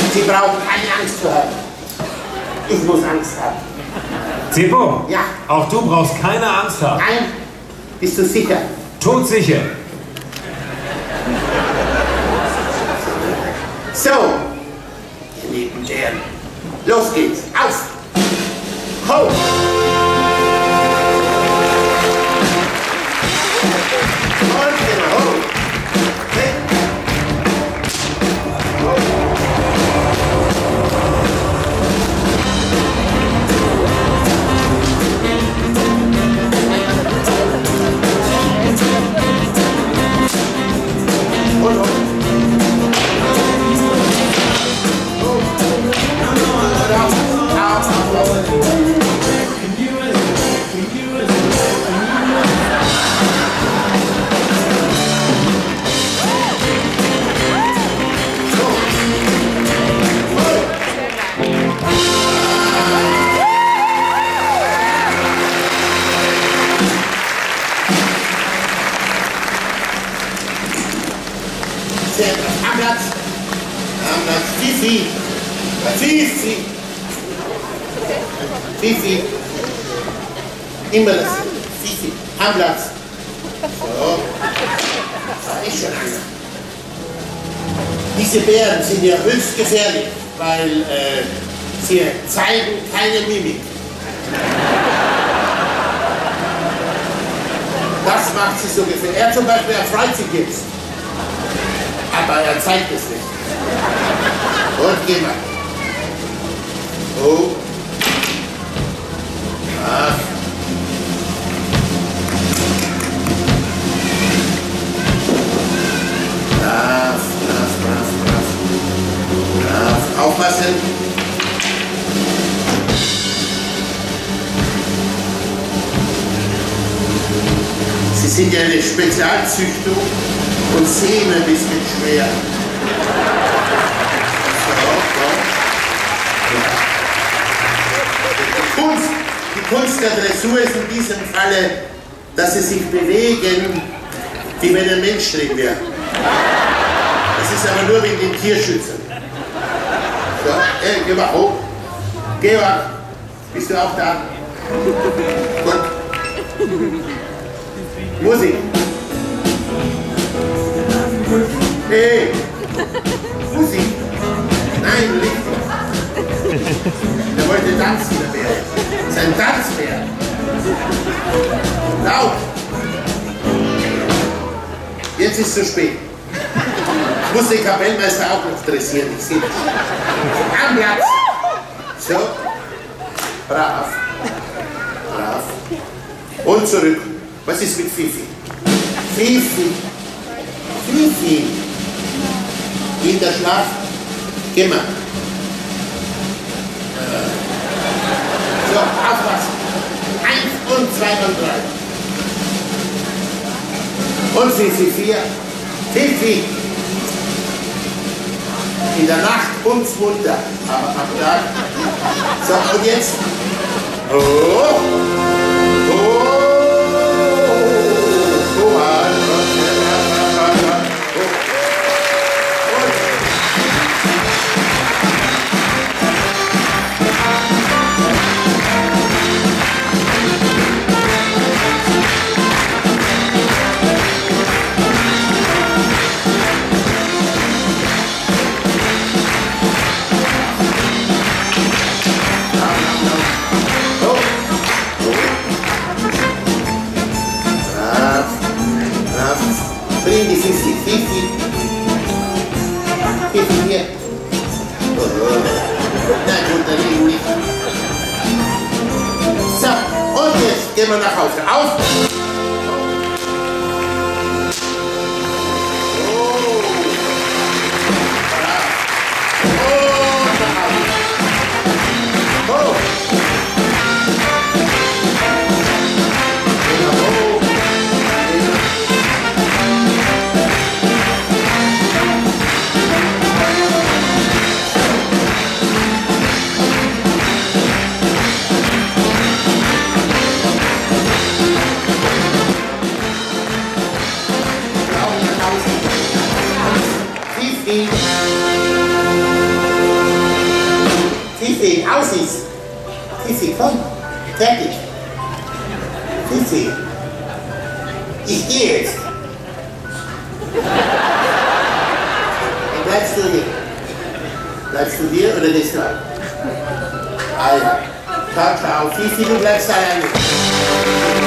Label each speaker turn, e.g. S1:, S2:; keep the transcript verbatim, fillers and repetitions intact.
S1: Sie brauchen keine Angst zu haben. Ich muss Angst haben.
S2: Zippo?
S1: Ja.
S2: Auch du brauchst keine Angst haben.
S1: Nein. Bist du sicher?
S2: Todsicher.
S1: So. Ihr lieben Bären. Los geht's. Auf. Ho. Abplatz. Abplatz. Fifi. Fifi. Fifi. Immer das. Fifi. Abplatz. So. Das ist schon einer. Diese Bären sind ja höchst gefährlich, weil äh, sie zeigen keine Mimik. Das macht sie so gefährlich. Er zum Beispiel erfreut sich jetzt. Aber er zeigt es nicht. Und geh mal. Oh. Ach. Brav, brav, brav, brav. Brav. Aufpassen. Sie sind ja eine Spezialzüchtung und sehen ein bisschen schwer. So, so. Ja. Die Kunst, die Kunst der Dressur ist in diesem Falle, dass sie sich bewegen, wie wenn ein Mensch drin wäre. Das ist aber nur wegen den Tierschützern. So, hey, geh mal hoch. Georg, bist du auch da? Gut. Musik. Hey! Musik! Nein, Licht! Der wollte tanzen, der Bär. Das ist ein Tanzbär. Laut! Jetzt ist es zu spät. Ich muss den Kapellmeister auch noch dressieren, ich sehe das. Am Platz! So. Brav. Brav. Und zurück. Was ist mit Fifi? Fifi! Fifi! Wieder Schlaf? Geh mal. So, aufpassen. Eins und zwei und drei. Und Fifi, vier. Fifi! In der Nacht uns munter, aber am Tag. So, und jetzt. Oh! Oh! Bring die Fifi, Fifi. Fifi hier. Oh, oh. Na gut, dann liegen nicht. So, und jetzt gehen wir nach Hause. Auf! Fifi, aus ist. Fifi, komm. Fertig. Fifi. Ich gehe jetzt. Dann bleibst du hier. Bleibst du hier oder gehst du ab? Ah ja. Ciao, ciao. Fifi, du bleibst alleine.